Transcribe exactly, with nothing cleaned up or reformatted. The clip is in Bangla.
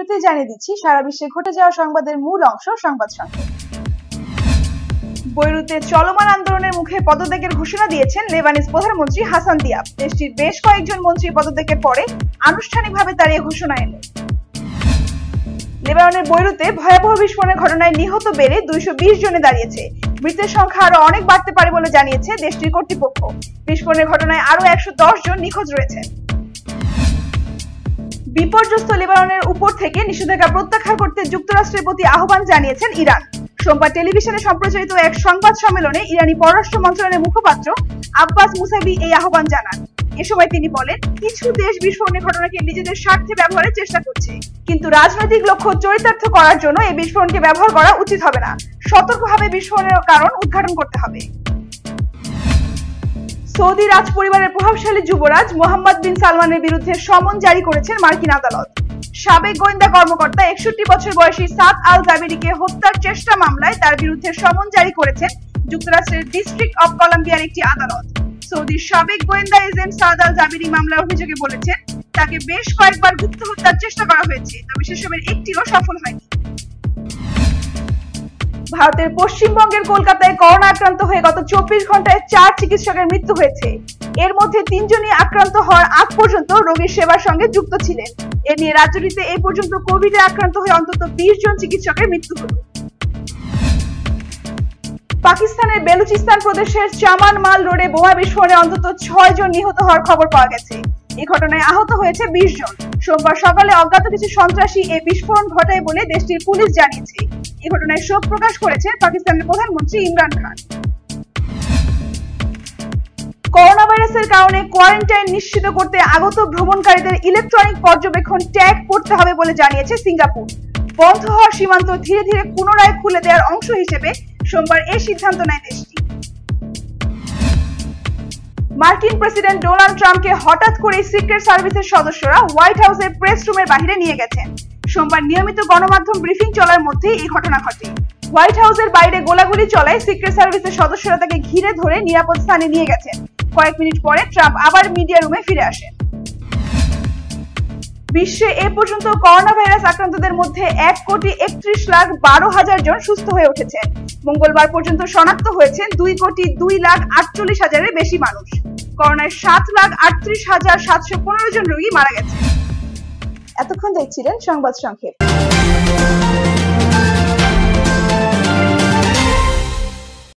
শুরুতেই জানিয়ে দিচ্ছি সারা বিশ্বে ঘটে যাওয়া সংবাদের মূল অংশ সংবাদ সংক্ষেপ। বৈরুতে চলমান আন্দোলনের মুখে পদত্যাগের ঘোষণা দিয়েছেন লেবানিজ প্রধানমন্ত্রী হাসান দিয়াব। দেশটির বেশ কয়েকজন মন্ত্রী পদত্যাগের পরে আনুষ্ঠানিকভাবে তার এই ঘোষণা এলো। লেবাননের বৈরুতে ভয়াবহ বিস্ফোরণের ঘটনায় নিহত বেড়ে দুইশো বিশ জনে দাঁড়িয়েছে। মৃতের সংখ্যা আরো অনেক বাড়তে পারে বলে জানিয়েছে দেশটির কর্তৃপক্ষ। বিস্ফোরণের ঘটনায় আরো একশো দশ জন নিখোঁজ রয়েছে। বিপর্যস্ত লেবাননের উপর থেকে নিষেধাজ্ঞা প্রত্যাহার করতে যুক্তরাষ্ট্রের প্রতি আহ্বান জানিয়েছেন ইরান। সোমবার টেলিভিশনে সম্প্রচারিত এক সংবাদ সম্মেলনে ইরানি পররাষ্ট্র মন্ত্রণালয়ের মুখপাত্র আব্বাস মুসাবি এই আহ্বান জানান। এ সময় তিনি বলেন, কিছু দেশ বিস্ফোরণের ঘটনাকে নিজেদের স্বার্থে ব্যবহারের চেষ্টা করছে, কিন্তু রাজনৈতিক লক্ষ্য চরিতার্থ করার জন্য এই বিস্ফোরণকে ব্যবহার করা উচিত হবে না। সতর্কভাবে বিস্ফোরণের কারণ উদ্ঘাটন করতে হবে। সৌদি রাজ পরিবারের প্রভাবশালী যুবরাজ মোহাম্মদ বিন সালমানের বিরুদ্ধে সমন জারি করেছেন মার্কিন আদালত। সাবেক গোয়েন্দা কর্মকর্তা একষট্টি বছর বয়সী সাদ আল জাবেরিকে হত্যার চেষ্টা মামলায় তার বিরুদ্ধে সমন জারি করেছেন যুক্তরাষ্ট্রের ডিস্ট্রিক্ট অব কলাম্বিয়ার একটি আদালত। সৌদির সাবেক গোয়েন্দা এজেন্ট সাদ আল জাবেরি মামলার অভিযোগে বলেছেন, তাকে বেশ কয়েকবার গুপ্ত হত্যার চেষ্টা করা হয়েছে, তবে সেসবের একটিও সফল হয়নি। ভারতের পশ্চিমবঙ্গের কলকাতায় করোনা আক্রান্ত হয়ে গত চব্বিশ ঘন্টায় চার চিকিৎসকের মৃত্যু হয়েছে। এর মধ্যে তিনজনই আক্রান্ত হওয়ার আগ পর্যন্ত রোগীর সেবার সঙ্গে যুক্ত ছিলেন। এ নিয়ে রাজ্যটিতে এই পর্যন্ত কোভিডে আক্রান্ত হয়ে অন্তত বিশ জন চিকিৎসকের মৃত্যু হল। পাকিস্তানের বেলুচিস্তান প্রদেশের চামান মাল রোডে বোমা বিস্ফোরণে অন্তত ছয় জন নিহত হওয়ার খবর পাওয়া গেছে। এই ঘটনায় আহত হয়েছে বিশ জন। সোমবার সকালে অজ্ঞাত কিছু সন্ত্রাসী এই বিস্ফোরণ ঘটায় বলে দেশটির পুলিশ জানিয়েছে। এই ঘটনায় শোক প্রকাশ করেছে পাকিস্তানের প্রধানমন্ত্রী ইমরান খান। করোনা ভাইরাসের কারণে কোয়ারেন্টাইন নিশ্চিত করতে আগত ভ্রমণকারীদের ইলেকট্রনিক পর্যবেক্ষণ ট্যাগ করতে হবে বলে জানিয়েছে সিঙ্গাপুর। বন্ধ হওয়া সীমান্ত ধীরে ধীরে পুনরায় খুলে দেওয়ার অংশ হিসেবে সোমবার এই সিদ্ধান্ত নেয় দেশটি। মার্কিন প্রেসিডেন্ট ডোনাল্ড ট্রাম্পকে হঠাৎ করে সিক্রেট সার্ভিসের সদস্যরা হোয়াইট হাউসের প্রেস রুমের বাইরে নিয়ে গেছেন। সোমবার নিয়মিত গণমাধ্যম ব্রিফিং চলার মধ্যেই এই ঘটনা ঘটে। হোয়াইট হাউসের বাইরে গোলাগুলি চলায় সিক্রেট সার্ভিসের সদস্যরা তাকে ঘিরে ধরে নিরাপদ স্থানে নিয়ে গেছেন। কয়েক মিনিট পরে ট্রাম্প আবার মিডিয়া রুমে ফিরে আসেন। বিশ্বে এ পর্যন্ত করোনা ভাইরাস আক্রান্তদের মধ্যে এক কোটি একত্রিশ লাখ বারো হাজার জন সুস্থ হয়ে উঠেছেন। মঙ্গলবার পর্যন্ত শনাক্ত হয়েছেন দুই কোটি দুই লাখ আটচল্লিশ হাজারের বেশি মানুষ। করোনায় সাত লাখ আটত্রিশ হাজার সাতশো পনেরো জন রোগী মারা গেছে। এতক্ষণ দেখছিলেন সংবাদ সংক্ষেপ।